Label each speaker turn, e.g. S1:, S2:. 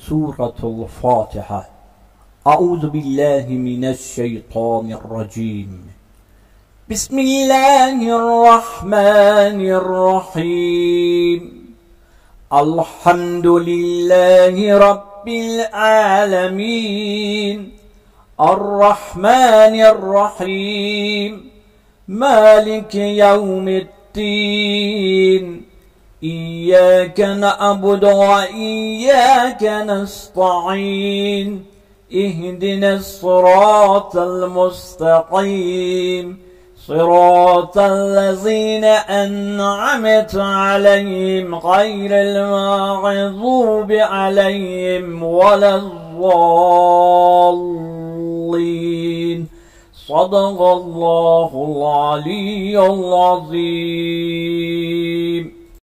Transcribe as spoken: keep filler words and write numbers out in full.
S1: سورة الفاتحة. أعوذ بالله من الشيطان الرجيم. بسم الله الرحمن الرحيم. الحمد لله رب العالمين الرحمن الرحيم مالك يوم الدين. إياك نعبد وإياك نستعين. اهدنا الصراط المستقيم صراط الذين أنعمت عليهم غير المغضوب عليهم ولا الضالين. صدق الله العلي العظيم.